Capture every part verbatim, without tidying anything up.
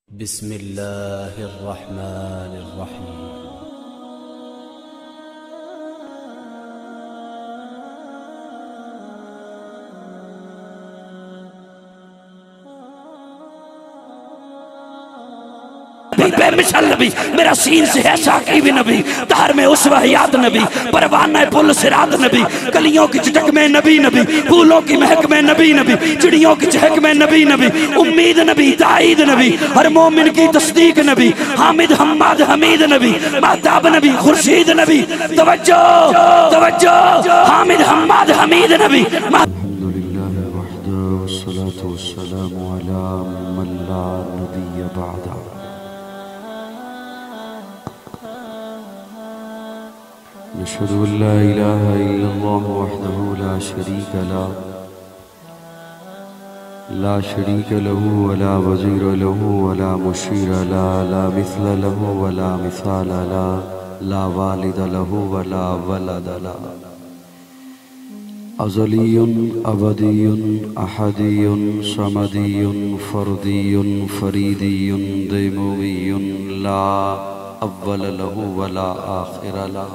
बिस्मिल्लाहिर्रहमानिर्रहीम। बेमिसाल नबी मेरा सीन से है साकी भी नबी, तार में उस वहियात नबी, परवाना पुल सिरात नबी, कलियों की चटक में नबी नबी, फूलों की महक में नबी नबी, चिड़ियों की चहक में नबी नबी, उम्मीद नबी, ताईद नबी, हर मोमिन की तस्दीक नबी, हामिद हम्माद हमीद नबी, महताब नबी, खुर्शीद नबी, तवज्जो तवज्जो, हामिद हम्माद हमीद नबी। अल्हम्दुलिल्लाह वहदहु वस्सलातु वस्सलामु अला मन ला नबिय्य बअदा। नशहदु अल्ला इलाहा इल्लल्लाह वहदहु ला शरीक लह ला शरीक लहु वला वज़ीर लहु वला मुशीर लह ला मिस्ल लहु वला मिसाल लह ला वालिद लहु वला वलद लह। अज़लियुन अबदियुन अहदियुन समदियुन फर्दियुन फरीदियुन दैमुवियुन ला अव्वल लहु वला आखिर लह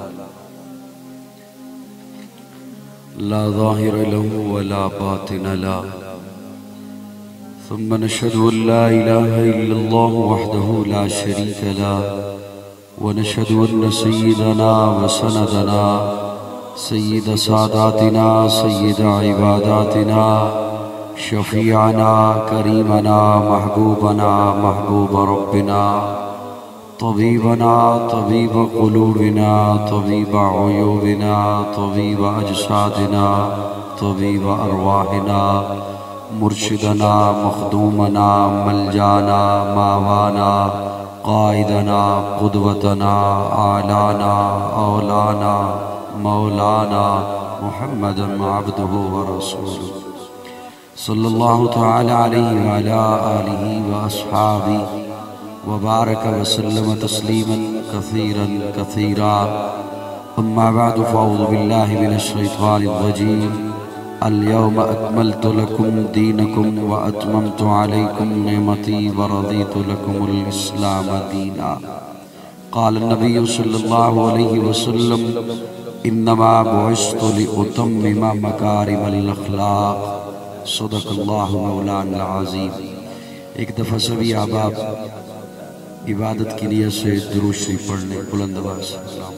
ला ज़ाहिर लहु वला बातिन लह। सुम्मा नशहदु अल्ला इलाहा इल्लल्लाह वहदहु ला शरीक लह व नशहदु अन्न सय्यदना व सनदना सय्यद सादातिना सय्यद इबादातिना शफीअना करीमना महबूबना महबूब रब्बिना तबीबना तबीब क़ुलूबिना तबीब उयूबिना तबीब अजसादिना तबीब अरवाहिना मुर्शिदना मखदूमना मलजाना मावाना क़ाइदना क़ुदवतना आलाना औलाना मौलाना मुहम्मदन अब्दुहु व रसूलुहु सल्लल्लाहु तआला अलैहि व अला आलिहि व अस्हाबिहि व बारक व सल्लम तस्लीमन कसीरन कसीरा। अम्मा बअद फ़अऊज़ु बिल्लाहि मिनश शैतानिर रजीम। अल-यौम अकमलतु लकुम दीनकुम व अतममतु अलैकुम निअमती व रज़ीतु लकुमुल इस्लाम दीना। क़ाल नबी सल्लल्लाहु अलैहि वसल्लम इन्नमा बुइस्तु लिउतम्मिमा मकारिमल अख़लाक़। सदक़ल्लाहु मौलाना अज़ीम। एक दफ़ा सभी अहबाब इबादत की नियत से दुरूद शरीफ पढ़ने बुलंद आवाज़ से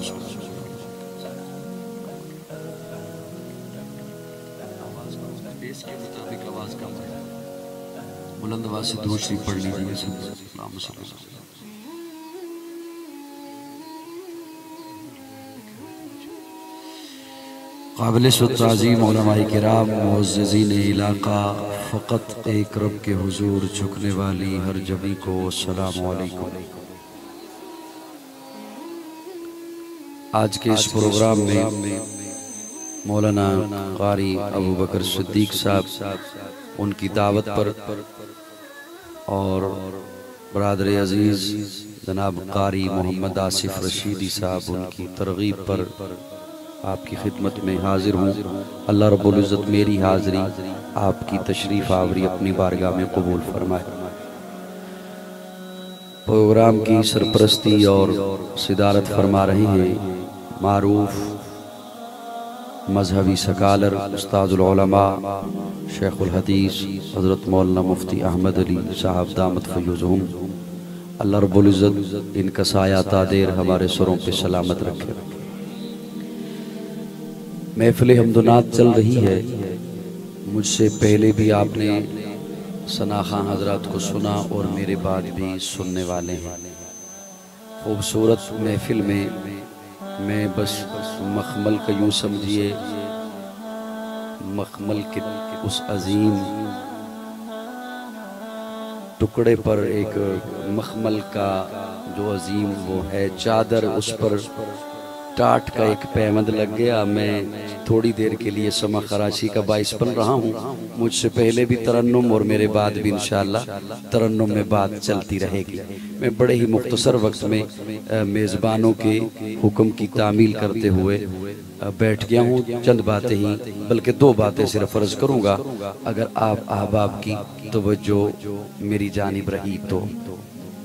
बुलंद आवाज़ से दुरूद शरीफ पढ़ लीजिए। काबिल ताज़ीम उलमाए किराम मुअज़्ज़िज़ीन इलाक़ा, फ़क़त एक रब के हुज़ूर झुकने वाली हर जमी को अस्सलामु अलैकुम। आज के इस प्रोग्राम में मौलाना क़ारी अबू बकर सिद्दीक़ साहब उनकी दावत पर और बरादर अज़ीज़ जनाब क़ारी मोहम्मद आसिफ रशीदी साहब उनकी तरग़ीब पर आपकी खिदमत में हाजिर हूँ। अल्लाह रब्बुल इज़्ज़त मेरी हाज़री आपकी तशरीफ़ आवरी अपनी बारगाह में कबूल फरमाए। प्रोग्राम की सरपरस्ती और सिदारत फरमा रहे हैं मारूफ मजहबी सकालर उस्ताजुल उलमा शेखुल हदीस हज़रत मौलाना मुफ्ती अहमद अली साहब दामत फ़य्युज़हुम। अल्लाह रब्बुल इज़्ज़त इनका साया तादेर हमारे सरों पे सलामत रखे। महफ़िल हमदुनात चल रही है। मुझसे पहले भी आपने सना खां हज़रात को सुना और मेरे बाद भी सुनने वाले हैं। खूबसूरत महफ़िल में मैं बस मखमल का यूँ समझिए, मखमल के उस अजीम टुकड़े पर एक मखमल का जो अजीम वो है चादर, उस पर टाट का एक पैमद लग गया। मैं थोड़ी देर के लिए समा खराशी का बाइस बन रहा हूँ। मुझसे पहले भी तरन्नुम और मेरे बाद भी इंशाअल्लाह तरन्नुम में बात चलती रहेगी। मैं बड़े ही मुख्तसर वक्त में मेज़बानों के हुक्म की तामील करते हुए बैठ गया हूँ। चंद बातें ही बल्कि दो बातें सिर्फ अर्ज़ करूँगा, अगर आप अहबाब की तवज्जो मेरी जानिब रही तो।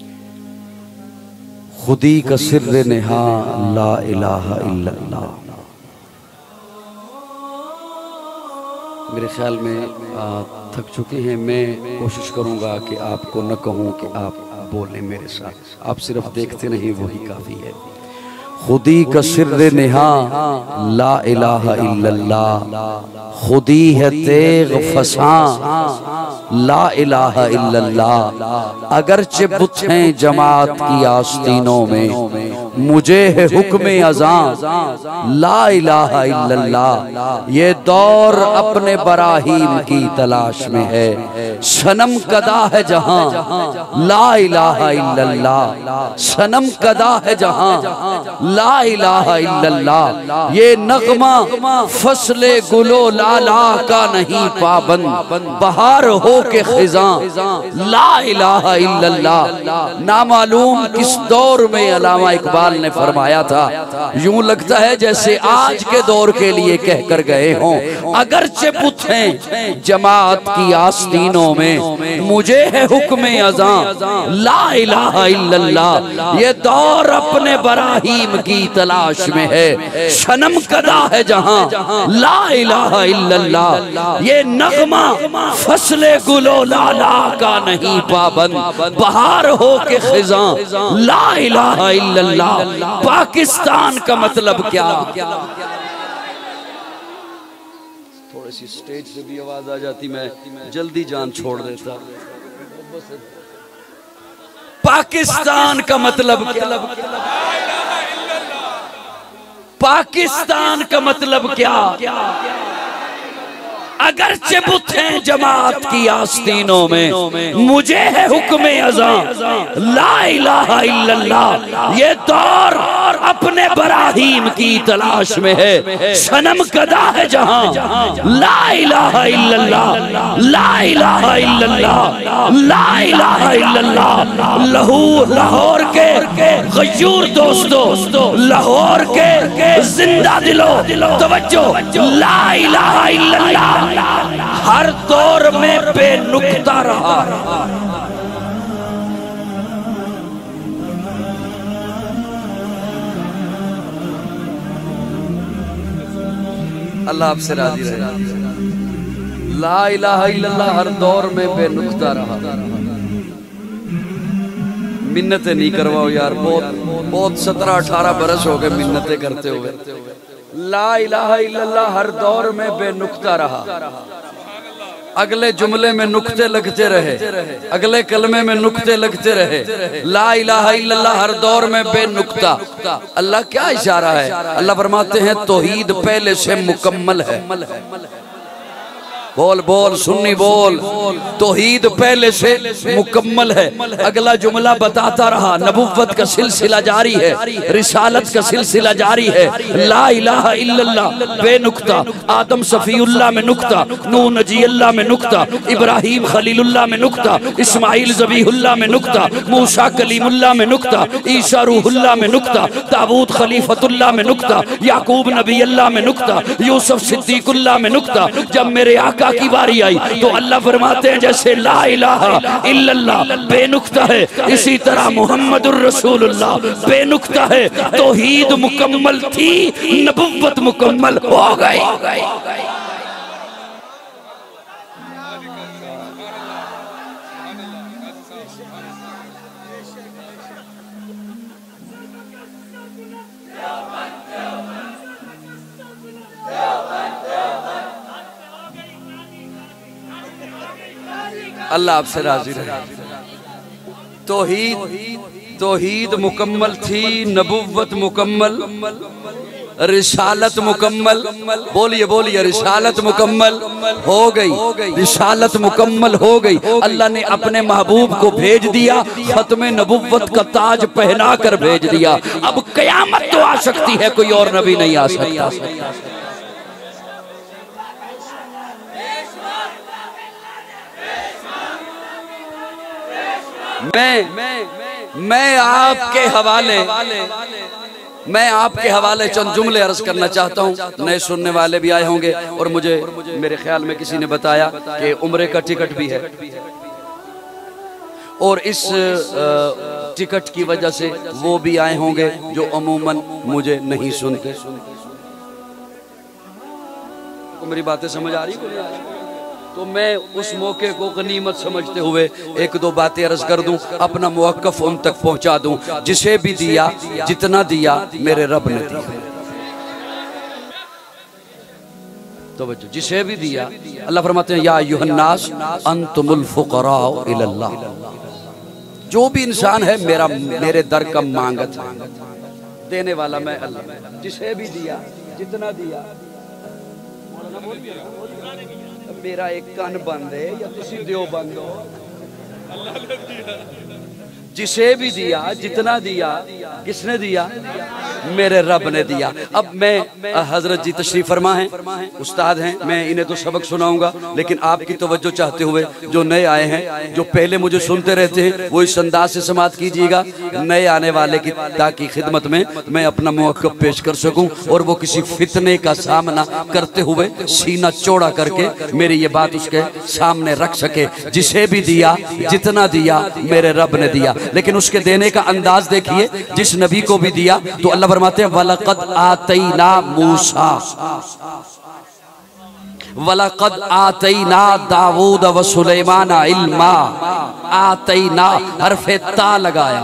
खुदी का सिर्र नेहा ला इलाहा इल्लल्लाह। मेरे ख्याल में आ, थक चुके हैं। मैं कोशिश करूंगा कि आपको न कहूं कि आप बोलें मेरे साथ, आप सिर्फ देखते नहीं, वही काफ़ी है। खुदी का सिर्र नेहा ला इलाहा इल्लल्लाह, खुदी है तेग फसा ला इलाहा इल्लल्लाह। अगरचे बुत हैं जमात की आस्तीनों में, मुझे है हुक्म अज़ां ला इलाहा इल्लल्लाह। ये दौर अपने बराहीम की तलाश में है, सनम कदा है जहां ला इलाहा इल्लल्लाह, सनम कदा है जहां ला इलाहा इल्लल्लाह। ये नगमा फसले गुलो लाला का नहीं पाबंद, बहार हो के खिजां ला इलाहा इल्लल्लाह। नामालूम किस दौर में अल्लामा इकबाल ने फरमाया था, यूं लगता है जैसे आज के दौर के लिए कह कर गए हों। अगरचे बुत हैं जमात की आस्तीनों में, मुझे है हुक्म अज़ां ला इलाहा इल्लल्लाह। ये दौर अपने बराहीम की तलाश में है, सनम कदा है जहां ला इलाहा इल्लल्लाह। ये नगमा फसले गुलो लाला का नहीं पाबंद, बहार हो के खिजां ला इलाहा इल्लल्लाह। पाकिस्तान का मतलब क्या? थोड़ी सी स्टेज से भी आवाज आ जाती, मैं जल्दी जान छोड़ देता। पाकिस्तान का मतलब क्या? पाकिस्तान का मतलब क्या? अगरचे बुत हैं जमात की आस्तीनों में, मुझे है हुक्म अज़ां ला इलाहा इल्लल्लाह। ये दौर अपने बराहीम की तलाश में है, सनम कदा है जहां ला इलाहा इल्लल्लाह, ला इलाहा इल्लल्लाह, ला इलाहा इल्लल्लाह। लहू लाहौर के गयूर दोस्तों, लाहौर के जिंदा दिलो तवज्जो, ला इलाहा इल्लल्लाह हर दौर में बेनुक्ता रहा। अल्लाह आपसे राजी रहे। ला इलाहा इल्लल्लाह हर दौर में बेनुक्ता रहा। मिन्नतें नहीं करवाओ यार, बहुत बहुत सत्रह अठारह बरस हो गए मिन्नतें करते हुए। ला इलाहा इल्लल्लाह हर दौर में बेनुक्ता रहा। अगले जुमले में नुक्ते लगते रहे, अगले कलमे में नुक्ते लगते रहे। ला इलाहा इल्लल्लाह हर दौर में बेनुक्ता। अल्लाह क्या इशारा है? अल्लाह फरमाते हैं तौहीद पहले से मुकम्मल है। बोल बोल सुन्नी बोल, तौहीद पहले से मुकम्मल है। अगला जुमला बताता रहा, नबुव्वत का सिलसिला जारी है, रिसालत का सिलसिला जारी है। ला इलाहा इल्लल्लाह बेनुक्ता, आदम सफीउल्लाह में नुक्ता, नूह नजीउल्लाह में नुक्ता, इब्राहिम खलीलुल्लाह में नुक्ता, इस्माइल ज़बीहुल्लाह में नुक्ता, मूसा कलीमुल्लाह में नुक्ता, ईसा रूहुल्लाह में नुक्ता, दाऊद खलीफतुल्लाह में नुक्ता, याकूब नबीउल्लाह में नुक्ता, यूसुफ सिद्दीकुल्लाह में नुक्ता। जब मेरे आका की बारी आई तो अल्लाह फरमाते हैं जैसे ला इलाहा इल्लल्लाह बेनुक्ता है, इसी तरह मुहम्मदुर रसूलुल्लाह बेनुक्ता है। तौहीद मुकम्मल थी, नबुव्वत मुकम्मल हो गई। अल्लाह आपसे राजी रहे। तौहीद तौहीद मुकम्मल थी, नबुव्वत मुकम्मल, रिसालत मुकम्मल। बोलिए बोलिए, रिसालत मुकम्मल हो गई, रिसालत मुकम्मल हो गई। अल्लाह ने अपने महबूब को भेज दिया, खत्म नबुव्वत का ताज पहना कर भेज दिया। अब कयामत तो आ सकती है, कोई और नबी नहीं आ सकता। मैं मैं मैं आपके हवाले मैं आपके हवाले चंद जुमले अर्ज करना चाहता हूँ। नए सुनने वाले भी आए होंगे और मुझे मेरे ख्याल में किसी ने बताया कि उम्रे का टिकट भी है और इस टिकट की वजह से वो भी आए होंगे जो अमूमन मुझे नहीं सुनते। तो मेरी बातें समझ आ रही है? तो मैं उस मौके को गनीमत समझते हुए एक दो बातें अर्ज कर दूं, अपना मुवक्कफ उन तक पहुंचा दूं। जिसे भी दिया, जितना दिया मेरे रब ने दिया। तो बच्चों, जिसे भी दिया, अल्लाह फरमाते हैं या अय्युहन्नास अंतुमुल फुकरा इलल्लाह। जो भी इंसान है मेरा मेरे दर का मांगत है, देने वाला मैं अल्लाह। जिसे भी दिया, जितना दिया। मेरा एक कान बंद है या तुसी दियो बंद हो। जिसे भी दिया, जितना दिया, किसने दिया? मेरे रब ने दिया। अब मैं, हजरत जी तशरीफ फरमा हैं, उस्ताद हैं, मैं इन्हें तो सबक सुनाऊंगा, लेकिन आपकी तवज्जो चाहते हुए जो नए आए हैं, जो पहले मुझे सुनते रहते हैं, वो इस अंदाज से समाअत कीजिएगा। नए आने वाले की ताकि खिदमत में मैं अपना मुवक्कफ पेश कर सकूं और वो किसी फितने का सामना करते हुए सीना चौड़ा करके मेरी ये बात उसके सामने रख सके। जिसे भी दिया, जितना दिया मेरे रब ने दिया। लेकिन उसके देने का अंदाज देखिए। जिस नबी को भी दिया तो अल्लाह फरमाते हैं वलक़द आतैना मूसा वलक़द आतैना दाऊद व सुलैमान इल्मा। आतैना हरफे ता लगाया।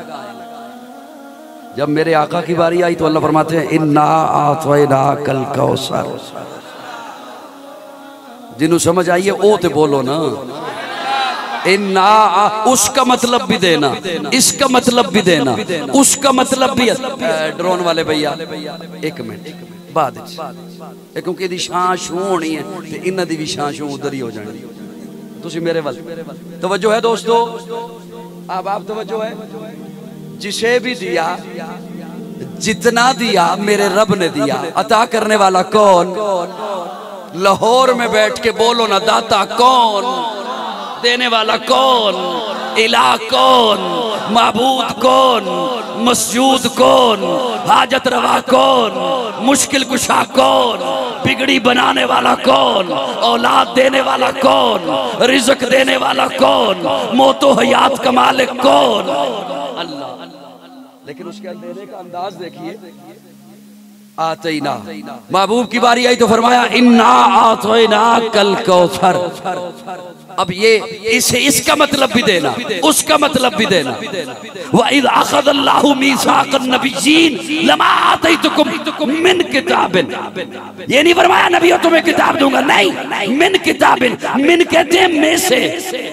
जब मेरे आका की बारी आई तो अल्लाह फरमाते हैं इन्ना आतैना कल कौसर। जिन्हों समझ आइए ओ ते बोलो ना। इन्ना, उसका मतलब भी देना, इसका मतलब भी देना, उसका मतलब भी। ड्रोन वाले भैया एक मिनट बाद, क्योंकि इहदी शान शू होनी है ते इन्हां दी भी शान शू उधर ही हो जानी। तुसी मेरे वाल तवज्जो है दोस्तों? अब आप तवज्जो है। जिसे भी दिया, जितना दिया मेरे रब ने दिया। अता करने वाला कौन? लाहौर में बैठ के बोलो ना, दाता कौन? देने वाला कौन? इलाह कौन? माबूद कौन? मसजूद कौन? हाजत रवा कौन? मुश्किल कुशा कौन? बिगड़ी बनाने वाला कौन? औलाद देने वाला कौन? रिज़्क देने वाला कौन? मौतो हयात का मालिक कौन? अल्लाह। लेकिन उसके देने का अंदाज देखिए। आतैना, महबूब की बारी आई तो फरमाया इन्ना आतैना कल कौसर। अब ये इसे इसका मतलब भी देना, उसका मतलब भी देना। व इज़ अख़ज़ल्लाहु मीसाक़न नबिय्यीन लमा आतैतुकुम मिन किताबिन। ये नहीं फरमाया नबियों तुम्हें किताब दूंगा, नहीं, मिन किताबिन। मिन कहते हैं में से।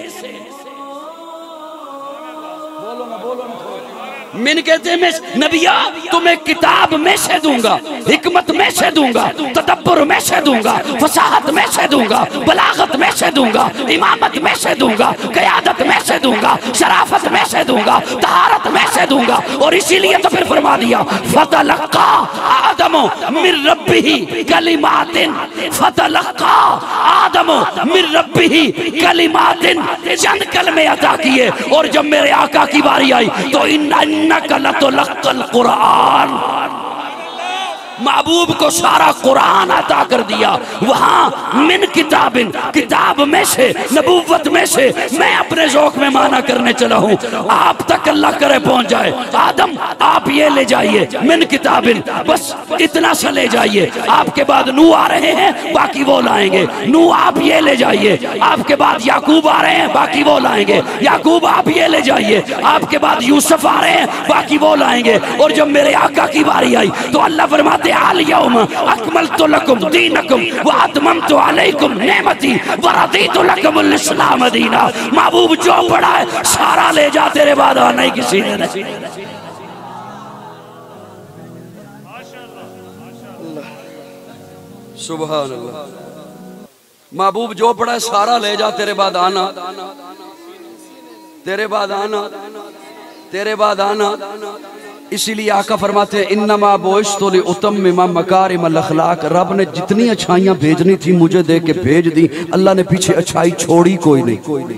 मिन कहते हैं नबिया तुम्हें किताब में से दूंगा, हिकमत में से दूंगा, तदब्बर में से दूंगा, फसाहत में से दूंगा, बलागत में से दूंगा, इमामत में से दूंगा, क़यादत में से दूंगा, शराफत में से दूंगा, तहारत में से दूंगा। और इसीलिए तो फिर फरमा दिया फतलक्का आदमो मिन रब्बिही कलिमातिन। फतलक्का आदमो मिन रब्बिही कलिमातिन। चंद कलमे अता किए। और जब मेरे आका की बारी आई तो इन्ना कुरान, महबूब को सारा कुरान अता कर दिया। वहां मिन किताबिन, किताब में से, नबूवत में से मैं अपने ज़ौक़ में माना करने चला हूं। आप तक अल्लाह करे पहुंच जाए। आदम आप ये ले जाइए मिन किताबिन, बस इतना सा ले जाइए। आपके बाद नूह आ रहे हैं, बाकी वो लाएंगे। नूह आप ये ले जाइए। आपके बाद याकूब आ रहे हैं, बाकी वो लाएंगे। याकूब आप ये ले जाइए। आपके बाद यूसुफ आ रहे हैं, बाकी वो लाएंगे। और जब मेरे आका की बारी आई तो अल्लाह फरमाते अल यौम अकमलतु लकुम दीनकुम व अतममतु अलैकुम नेमती व रदीतु लकुमुल इस्लाम दीना। महबूब जो पड़ा है सारा ले जा, तेरे बाद नहीं किसी ने नहीं। सुभान अल्लाह। महबूब जो पड़ा है सारा ले जा, तेरे बाद आना, तेरे बाद आना, तेरे बाद आना। इसीलिए आका फरमाते हैं इन्नमा बुइस्तु लिउतम्मिम मकारिमल अखलाक। रब ने जितनी अच्छाइयां भेजनी थी मुझे दे के भेज दी। अल्लाह ने पीछे अच्छाई छोड़ी कोई नहीं।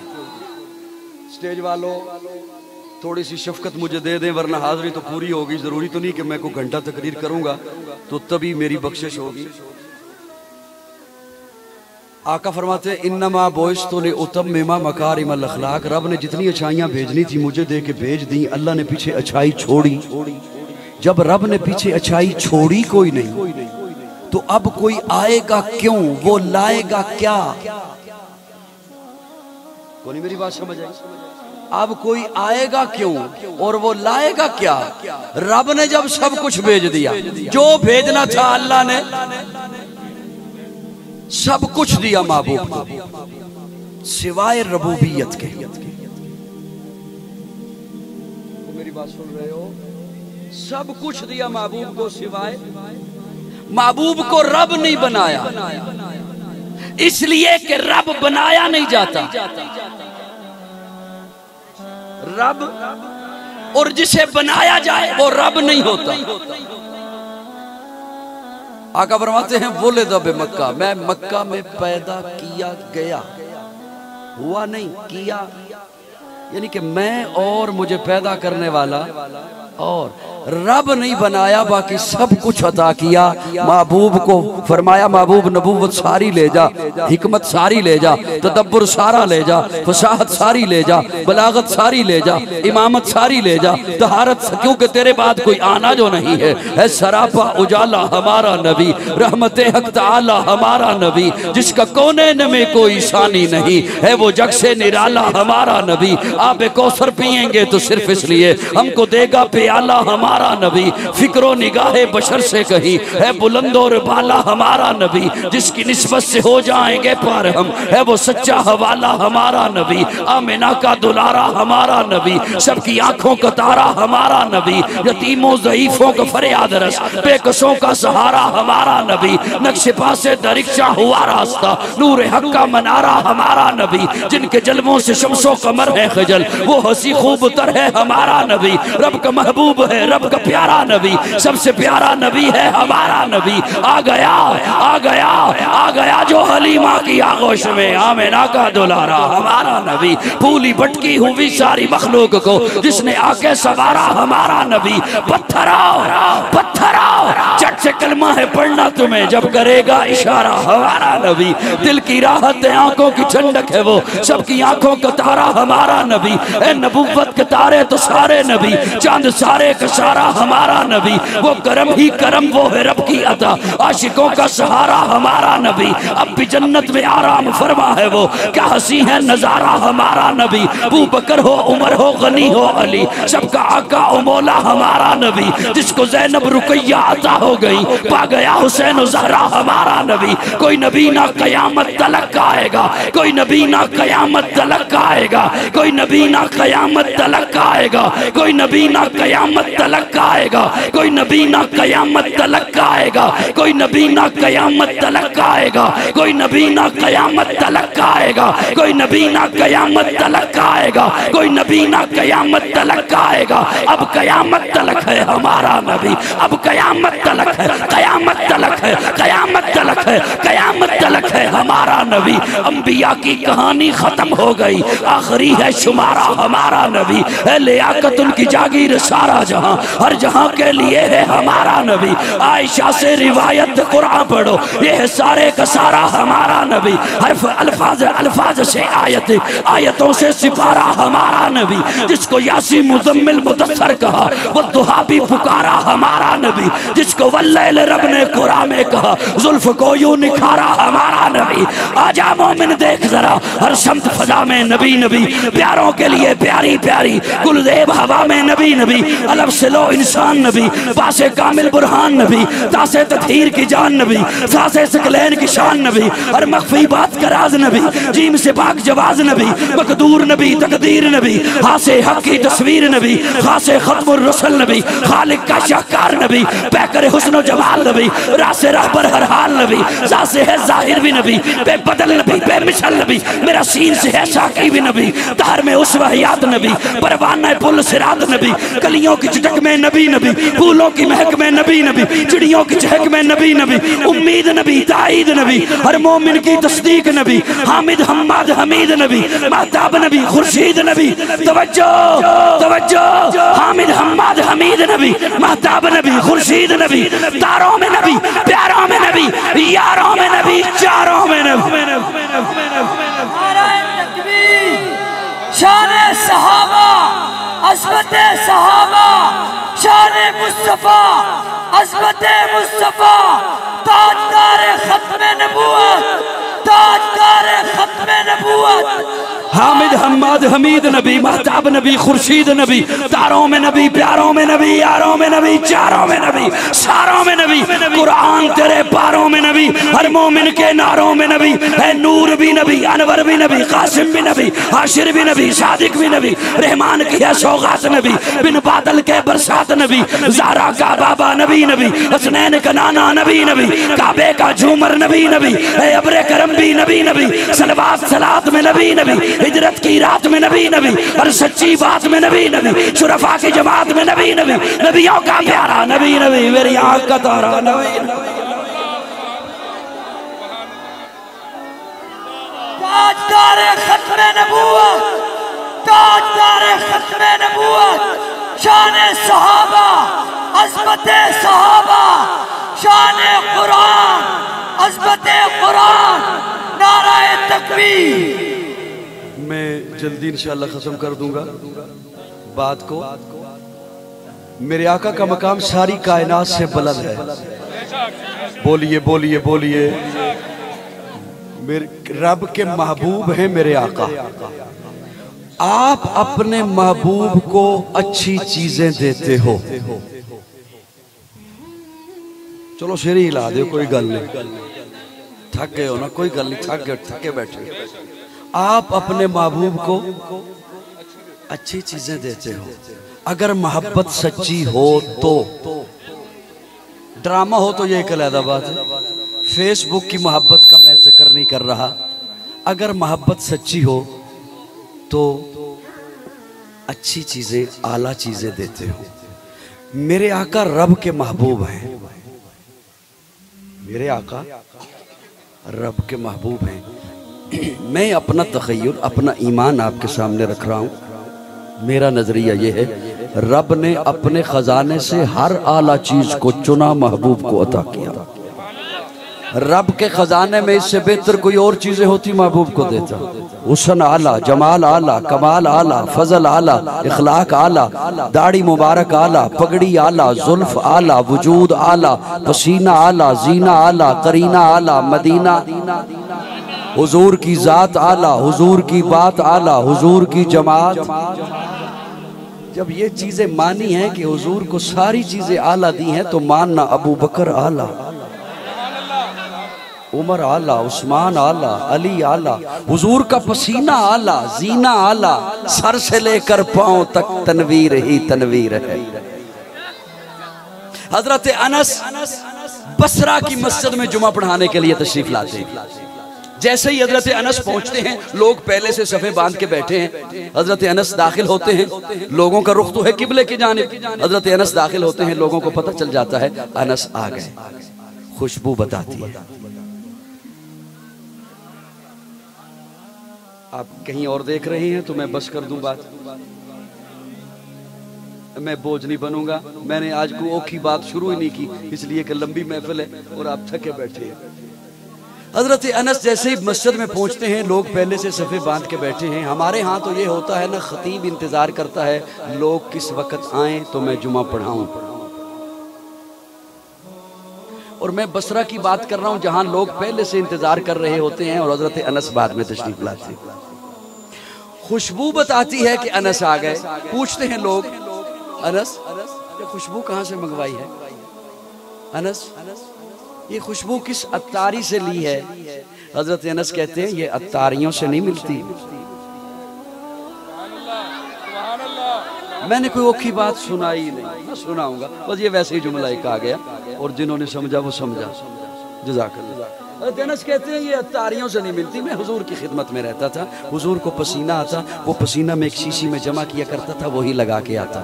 स्टेज वालों थोड़ी सी शफकत मुझे दे दें, वरना हाजिरी तो पूरी होगी। जरूरी तो नहीं कि मैं कोई घंटा तकरीर करूंगा तो तभी मेरी बख्शिश होगी। आका फरमाते हैं इन्नमा बोइस्तु लिउतम्मिमा मकारिमल अखलाक। रब ने जितनी अच्छाइयाँ भेजनी थी मुझे दे के भेज दी, अल्लाह ने पीछे अच्छाई छोड़ी। जब रब ने पीछे अच्छाई छोड़ी कोई नहीं, तो अब कोई आएगा क्यों, वो लाएगा क्या? कोई मेरी बात समझ आई? अब कोई आएगा क्यों और वो लाएगा क्या? रब ने जब सब कुछ भेज दिया, जो भेजना था अल्लाह ने सब कुछ दिया महबूब को, सिवाय रबूबियत के। मेरी बात सुन रहे हो? सब कुछ दिया महबूब को, सिवाय महबूब को रब नहीं बनाया, इसलिए कि रब बनाया नहीं जाता। रब और जिसे बनाया जाए वो रब नहीं होता। आका फरमाते हैं बोले दबे मक्का, मैं मक्का में पैदा किया गया, हुआ नहीं किया, यानी कि मैं और मुझे पैदा करने वाला और रब नहीं बनाया, बाकी सब कुछ अता किया। महबूब को फरमाया महबूब नबूवत सारी ले जा, हिकमत सारी ले जा, तदब्बुर सारा ले जा, फसाहत सारी ले जा, बलागत सारी ले जा, इमामत सारी ले जा, तहारत, क्योंकि तेरे बाद कोई आना जो नहीं है। है सरापा उजाला हमारा नबी, रहमत हक ताला हमारा नबी, जिसका कोने में कोई शानी नहीं है, वो जग से निराला हमारा नबी। आप कौसर पिएंगे तो सिर्फ इसलिए हमको देगा प्याला हमारा नबी। फिक्रो निगाहे बशर से कहीं है बुलंद और बाला हमारा नबी, जिसकी निस्बत से हो जाएंगे पार हम, है वो सच्चा हवाला हमारा नबी। आमिना का दुलारा हमारा नबी, सबकी आंखों का तारा हमारा नबी, यतीमों ज़ईफों का फरियाद रस, बेकसों का सहारा हमारा नबी। नक्शे पासे दरिक्शा हुआ रास्ता, नूर हक का मनारा हमारा नबी, जिनके जलवों से शम्सो कमर है खजल, वो हंसी खूब तर है हमारा नबी। रब का महबूब है, रब का प्यारा नबी, सबसे प्यारा नबी है हमारा नबी। आ गया आ गया आ गया जो हलीमा की आगोश में, आमिना का दुलारा हमारा नबी। फूली भटकी हुई सारी मखलूक को जिसने आके सवारा हमारा नबी। पत्थराओ पत्थराओ चट से कलमा है पढ़ना तुम्हें जब करेगा इशारा हमारा नबी। दिल की राहत है, आंखों की ठंडक है, वो सबकी आंखों का तारा हमारा नबी। ए नबुव्वत के तारे तो सारे नबी, चांद सारे का सारा हमारा नबी। वो करम ही करम, वो है रब की अता, आशिकों का सहारा हमारा नबी। अब भी जन्नत में आराम फरमा है वो, क्या हंसी है नजारा हमारा नबी। अबू बकर हो, उमर हो, गनी हो, अली, सबका आका ओ मौला हमारा नबी। जिसको ज़ैनब रुकैया अता हो गई, पा गया हुसैन ज़हरा हमारा नबी। कोई नबी ना कयामत तलक आएगा, कोई नबी ना कयामत तलक आएगा, कोई नबी ना कयामत तलक आएगा, कोई नबी ना कयामत तलक आएगा, कोई नबी ना कयामत तलक आएगा, कोई नबी ना कयामत तलक आएगा, कोई नबी ना कयामत तलक आएगा, कोई नबी ना कयामत तलक आएगा, कोई नबी ना कयामत तलक आएगा। अब कयामत तलक है हमारा नबी, अब कयामत तलक है, कयामत तलक है, कयामत तलक है, कयामत तलक है हमारा नबी। अंबिया की कहानी खत्म हो गई, आखिरी है शुमारा हमारा नबी। है लियाकत उनकी जागीर सारा जहां, हर जहां के लिए है हमारा नबी। आयशा से रिवायत कुरान पढ़ो, ये है सारे का सारा हमारा नबी। हर्फ अल्फाज अल्फाज से आयत, आयतों से सिपारा हमारा नबी। जिसको यासी मुजम्मिल मुदस्सर कहा, वो दुहा भी पुकारा हमारा नबी। जिसको वल्लैल रब ने कुरान में कहा, जुल्फ को यूं निखारा हमारा नबी। आजा मोमिन देख जरा, हर शम्त फजा में नबी नबी, प्यारों के लिए प्यारी प्यारी, गुलदेब हवा में नबी नबी। अलग से लो इंसान नबी, पासे कामिल बुरहान नबी, तासे तथहीर की जान नबी, सासे सकलैन की शान नबी। हर मख्फी बात का राज नबी, जीम से पाक जवाज नबी, मकदूर नबी, तकदीर नबी, हासे हक की तस्वीर नबी, खासे खत्मुर रसूल नबी, खालिक का शाहकार नबी, पैकर हुस्न जमाल नबी, रासे रहबर हर हाल नबी, जासे है जाहिर भी नबी, बेबदल नबी, बेमिसाल नबी, मेरा सीन से है साकी भी नबी, तार में उस वहियात नबी, परवाना पुल सिरात नबी, कलियों की चटक में नबी नबी, फूलों की महक में नबी नबी, चिड़ियों की चहक में नबी नबी, उम्मीद नबी, ताईद नबी, हर मोमिन की तस्दीक नबी, हामिद हम्माद हमीद नबी, महताब नबी, खुर्शीद नबी, तवज्जो तवज्जो, हामिद हम्माद हमीद नबी, महताब नबी, खुर्शीद नबी, तारों में नबी, प्यारों में नबी, यारों में नबी, चारों में नबी। शान सहाबा अज़मत सहाबा, शान मुस्तफा अज़मत मुस्तफा, ताजदार खत्म नबूवत, ताजदार खत्म नबूवत। हामिद हम्माद हमीद नबी, महताब नबी, खुर्शीद नबी, तारों में नबी, प्यारों में नबी, यारों में नबी, चारों में नबी, सारों में नबी, कुरान तेरे पारों में नबी, हर मोमिन के नारों में नबी है। नूर भी नबी, अनवर भी नबी, कासिम भी नबी, हाशिर भी नबी, सादिक भी नबी, रहमान की है सौगात नबी, बिन बादल के बरसात नबी, ज़ारा का बाबा नबी नबी, हसनैन का नाना नबी नबी, काबे का झूमर नबी नबी, अब्रे करम भी नबी नबी, सलवात सलात में नबी नबी, हिजरत की रात में नबी नबी, और सच्ची बात में नबी नबी, शुरफा की जमात में नबी नबी, नबियों का प्यारा नबी नबी, मेरी आँख का तारा नबी। ताजदार खत्म नबूवत, ताजदार खत्म नबूवत, शान सहाबा अज़मत सहाबा, शान कुरान अज़मत कुरान, नाराए तकबीर। मैं जल्दी इंशाअल्लाह खत्म कर दूंगा बात को। मेरे आका का मकाम सारी कायनात से बुलंद है। बोलिए बोलिए बोलिए। मेरे रब के महबूब हैं मेरे आका। आप अपने महबूब को अच्छी चीजें देते हो। चलो शेर ही हिला दो, कोई गल नहीं। थक गए हो ना, कोई गल नहीं, थक गए थके बैठे। आप अपने महबूब को अच्छी चीजें देते हो। अगर मोहब्बत सच्ची हो तो, ड्रामा हो तो ये एक अलग बात है। फेसबुक की मोहब्बत का मैं जिक्र नहीं कर रहा। अगर मोहब्बत सच्ची हो तो अच्छी चीजें, आला चीजें देते हो। मेरे आका रब के महबूब हैं। मेरे आका रब के महबूब हैं। मैं अपना तखय्युल, अपना ईमान आपके सामने रख रहा हूँ। मेरा नजरिया ये है, रब ने अपने खजाने से हर आला चीज को चुना, महबूब को अता किया। रब के खजाने में इससे बेहतर कोई और चीजें होती महबूब को देता। हुस्न आला, जमाल आला, कमाल आला, फजल आला, इखलाक आला, दाढ़ी मुबारक आला, पगड़ी आला, जुल्फ आला, वजूद आला, पसीना आला, जीना आला, करीना आला, मदीना, हुजूर की जात आला, हुजूर की बात आला, हुजूर की जमात। जब ये चीजें मानी हैं कि हुजूर को सारी चीजें आला दी हैं, तो मानना अबू बकर आला, उमर आला, उस्मान आला, अली आला, हुजूर का पसीना आला, जीना आला, सर से लेकर पांव तक तनवीर ही तनवीर है। हजरत अनस बसरा की मस्जिद में जुमा पढ़ाने के लिए तशरीफ लाते हैं। जैसे ही हजरत अनस पहुंचते हैं, लोग पहले से सफे बांध के बैठे हैं। हजरत अनस दाखिल होते हैं, लोगों का रुख तो है किबले की जानिब। हजरत अनस दाखिल होते हैं, लोगों को पता चल जाता है अनस आ गए। खुशबू बताती है। आप कहीं और देख रहे हैं तो मैं बस कर दूं बात, मैं बोझ नहीं बनूंगा। मैंने आज कोई औखी बात शुरू ही नहीं की, इसलिए कि लंबी महफिल है और आप थके बैठे हैं। हजरत अनस जैसे ही मस्जिद में पहुंचते हैं, लोग पहले से सफ़े बांध के बैठे हैं। हमारे यहाँ तो ये होता है ना, खतीब इंतज़ार करता है लोग किस वक्त आएँ तो मैं जुमा पढ़ाऊँ। और मैं बसरा की बात कर रहा हूँ, जहाँ लोग पहले से इंतज़ार कर रहे होते हैं और हजरत अनस बाद में तशरीफ लाते हैं। खुशबू बताती है कि अनस आ गए। पूछते हैं लोग, अनस ये खुशबू कहाँ से मंगवाई है? अनस ये खुशबू किस अत्तारी से ली है? हजरत अनस कहते हैं ये अत्तारियों से नहीं मिलती। मैंने कोई औखी बात सुनाई नहीं, मैं सुनाऊंगा बस, ये वैसे ही जुमला एक आ गया और जिन्होंने समझा वो समझा। जज़ाकल्लाह। हजरत अनस कहते हैं ये अत्तारियों से नहीं मिलती। मैं हुजूर की खिदमत में रहता था, हुजूर को पसीना आता, वो पसीना में एक शीशी में जमा किया करता था, वही लगा के आता।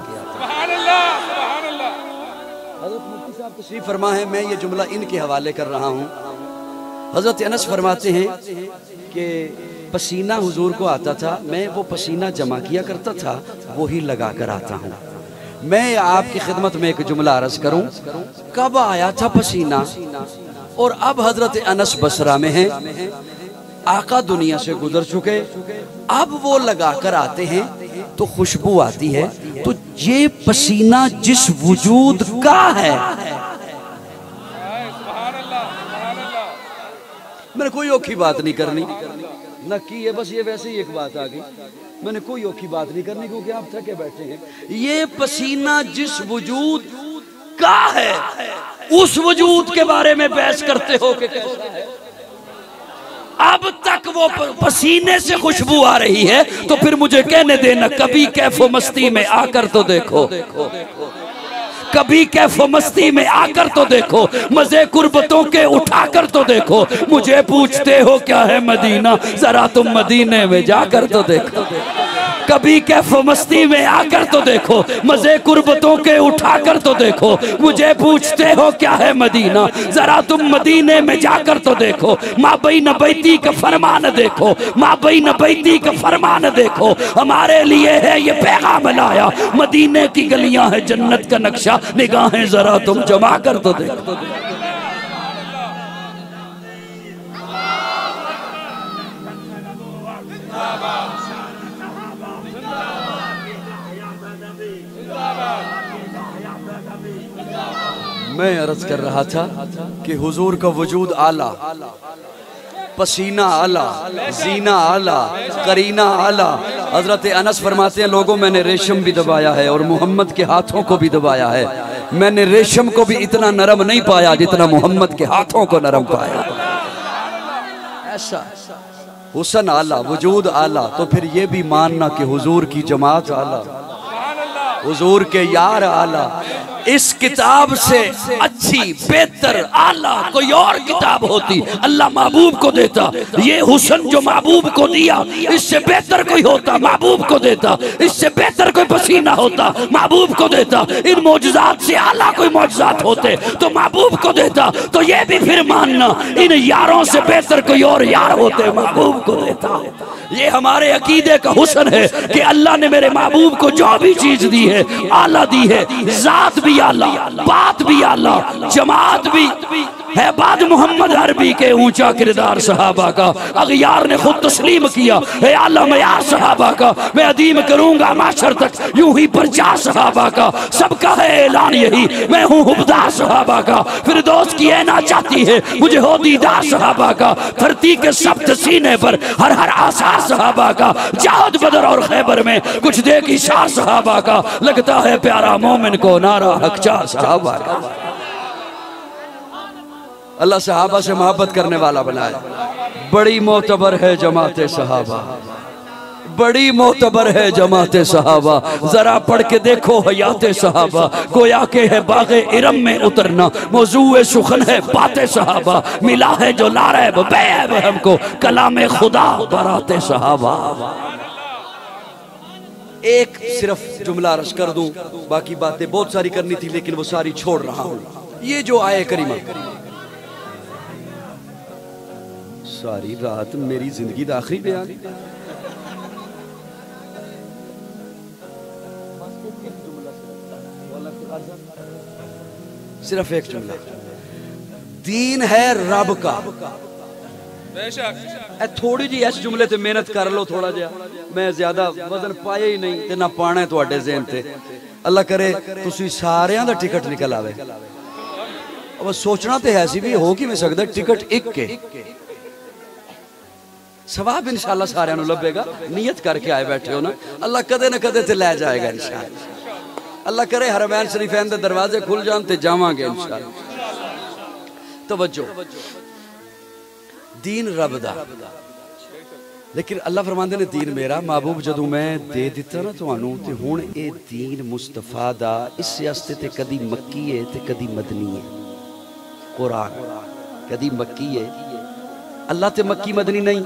तशरीफ फरमा है, मैं ये जुमला इनके हवाले कर रहा हूँ। हजरत अनस फरमाते हैं कि पसीना हुजूर को आता था, मैं वो पसीना जमा किया करता था, वही लगा कर आता हूँ। मैं आपकी खिदमत में एक जुमला अर्ज करूँ, कब आया था पसीना? और अब हजरत अनस बसरा में हैं, आका दुनिया से गुजर चुके, अब वो लगा कर आते हैं तो खुशबू आती है। तो ये पसीना जिस वजूद का है, मैंने कोई औखी बात नहीं करनी न की है, बस ये वैसे ही एक बात आ गई, मैंने कोई औखी बात नहीं करनी क्योंकि आप थके बैठे हैं। ये पसीना जिस वजूद का है, उस वजूद के बारे में बहस करते हो कि कैसा है। अब तक वो पसीने से खुशबू आ रही है, तो फिर मुझे कहने देना, कभी कैफो मस्ती में आकर तो देखो, कभी कैफो मस्ती में आकर तो देखो, मजे कुर्बतों के उठाकर तो देखो। मुझे पूछते हो क्या है मदीना, जरा तुम मदीने में जाकर तो देखो। कभी कैफो मस्ती में आकर तो देखो, मजे कुर्बतों के उठाकर तो देखो। मुझे पूछते हो क्या है मदीना, जरा तुम मदीने में जाकर तो देखो। माँ बई नबैती का फरमान देखो, माँ बई नबैती का फरमान देखो। हमारे लिए है ये पैगाम लाया, मदीने की गलियां है जन्नत का नक्शा, निगाहें जरा तुम जमा कर तो देखो। मैं अर्ज कर रहा था कि हुजूर का वजूद आला, पसीना आला, जीना आला, करीना आला। हजरत अनस फरमाते हैं, लोगों मैंने रेशम भी दबाया है और मोहम्मद के हाथों को भी दबाया है, मैंने रेशम को भी इतना नरम नहीं पाया जितना मोहम्मद के हाथों को नरम पाया। ऐसा हुस्न आला, वजूद आला, तो फिर ये भी मानना कि हुजूर की जमात आला, हुजूर के यार आला। इस किताब से अच्छी बेहतर आला कोई और किताब होती, अल्लाह महबूब को देता। ये हुस्न जो महबूब को दिया, इससे बेहतर कोई होता महबूब को देता, इससे बेहतर कोई पसीना होता महबूब को देता। इन मौजज़ात से आला कोई मौजज़ात होते तो महबूब को देता। तो ये भी फिर मानना, इन यारों से बेहतर कोई और यार होते महबूब को देता। ये हमारे अकीदे का हुस्न है कि अल्लाह ने मेरे महबूब को जो भी चीज दी है आला दी है। जात भी आला, बात भी आला, जमात भी है। बाद मोहम्मद अरबी के ऊंचा किरदार सहाबा का अगयार ने खुद तस्लीम किया है, आला मयार सहाबा का मैं अदीम करूंगा माशर तक यूं ही परचा सहाबा का। सबका है ऐलान यही, मैं हूँ हुबदा सहाबा का। फिर दोस्त की ऐना चाहती है मुझे हो दीदार सहाबा का। धरती के सख्त सीने पर हर हर आसार सहाबा का। जाहद बदर और खैबर में कुछ देख इशार सहाबा का। लगता है प्यारा मोमिन को नारा हकचार सहाबा का। अल्लाह सहाबा से मोहब्बत करने वाला बनाए। बड़ी मोतबर है जमाते सहाबा, बड़ी मोतबर है जमाते सहाबा। जरा पढ़ के देखो हयाते सहाबा। गोया के है बागे इरम में उतरना, मौजूए सुखन है बातें सहाबा। मिला है जो लारैब बैब हमको, कलाम खुदा बराते सहाबा। एक सिर्फ जुमला रश कर दूं, बाकी बातें बहुत सारी करनी थी लेकिन वो सारी छोड़ रहा हूं। ये जो आए करीमा, सारी रात मेरी जिंदगी का आखिरी बयान, सिर्फ एक जुमला। दीन है रब का। ए थोड़ी जी इस जुमले ते मेहनत कर लो थोड़ा जिहा। मैं ज्यादा वजन पाया ही नहीं ते ना पाना है तुहाडे ज़हन ते। अल्लाह करे तुसी सारियां दा टिकट निकल आवे। अब सोचना तो है सी भी हो किवें सकदा टिकट एक के सवाब इंशाल्लाह सारियां नूं लभेगा। नियत करके आए बैठे हो ना, अल्लाह कदे ना कदे ते लै जाएगा इंशाल्लाह। अल्लाह करे हरमैन शरीफैन दे दरवाजे खुल जान ते जावांगे इंशाल्लाह। तवज्जो, दीन रब दा, लेकिन अल्लाह फरमांदे ने दीन मेरा। महबूब जदों मैं दे दिता ना तुहानू ते हुण ए दीन मुस्तफा दा, इस वास्ते ते कदी मक्की है ते कदी मदनी है। कुरान कदी मक्की है, अल्लाह ते मक्की मदनी नहीं,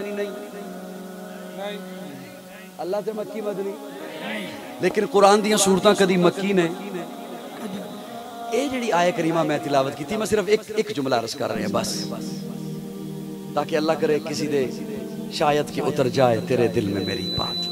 अल्लाह ते मक्की मदनी, लेकिन कुरान दियां सूरतां कदी मक्की ने। ये जिहड़ी आयत करीमा मैं तिलावत की थी, मैं सिर्फ एक एक जुमला अर्ज कर रहे हैं बस, ताकि अल्लाह करे किसी दे शायद कि उतर जाए तेरे दिल में मेरी बात।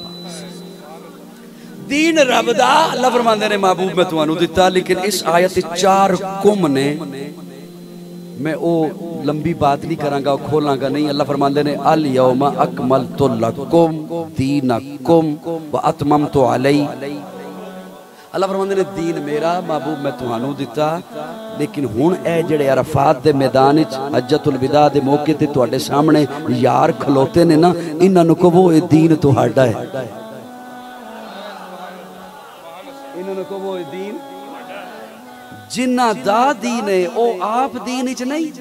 दीन रब दा अल्लाह फरमांदे ने महबूब मैं तुहानू दिता, लेकिन इस आयत चार कुम ने मैं ओ लंबी बात नहीं करांगा, खोलांगा नहीं। अल्लाह फरमाते ने अल यौमा अकमलतु लकुम दीनकुम व अतममतु अलई। अल्लाह फरमाते ने दीन मेरा महबूब मैं तुहानू दिता, लेकिन हुण ए जेड़े अरफात दे मैदान विच हज्जतुल विदा दे मौके ते तुहाडे सामने यार खलोते ने ना, इन्हां नूं कहो ए दीन तुहाडा है। इन्हां नूं कहो ए दीन जिन्ना दा दीन है ओ आप दीन विच नहीं।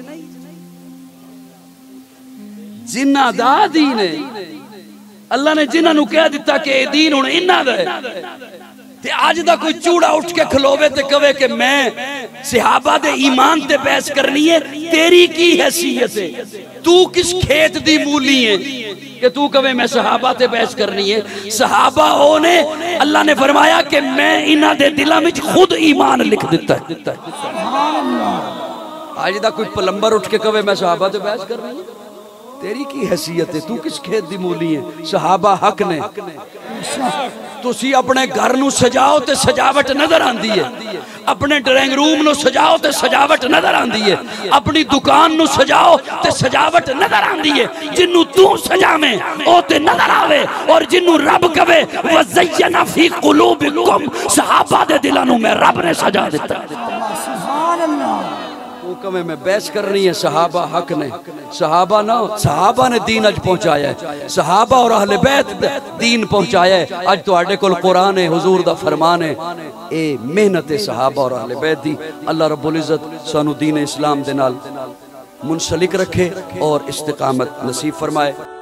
जिन्ना दा दीन है अल्लाह ने जिन्हां नूं कह दिता कि ए दीन हुण इन्हां दा है, ते आज दा कोई चूड़ा उठ के खलोवे ते कवे कि मैं सहाबा दे ईमान ते बहस करनी है, तेरी की हैसियत है? तू किस खेत दी मूली है कि तू कवे मैं सहाबा ते बहस करनी है? सहाबा ओ ने अल्लाह ने फरमाया कि मैं इन्हां दे दिलां विच खुद ईमान लिख दिता है। आज दा कोई प्लम्बर उठ के कवे मैं सहाबा ते बहस करनी है, तेरी की हैसियत है? तू किस खेत दी मूली है? सहाबा हक ने। तुसी अपने घर नू सजाओ ते सजावट नजर आंदी है, अपने ड्राइंग रूम नू सजाओ ते सजावट नजर आंदी है, अपनी दुकान नू सजाओ ते सजावट नजर आंदी है। जिन्नू तू सजावे ओ ते नजर आवे, और जिन्नू रब कवे वज़य्यना फी कुलूबिकुम, सहाबा दे दिलां नू मैं रब ने सजा दिता। सुभान अल्लाह। कमे में बहस करनी है, सहाबा हक ने। सहाबा ना, सहाबा ने दीन अज पहुंचाया है, सहाबा और अहले बैत दीन पहुंचाया है। अज तुहाडे कोल कुरान है, हुजूर दा फरमान है, ए मेहनत है सहाबा और अहले बैत दी। अल्लाह रब्बुल इज्जत सानू दीन इस्लाम दे नाल मुंसलिक रखे और इस्तिकामत नसीब फरमाए।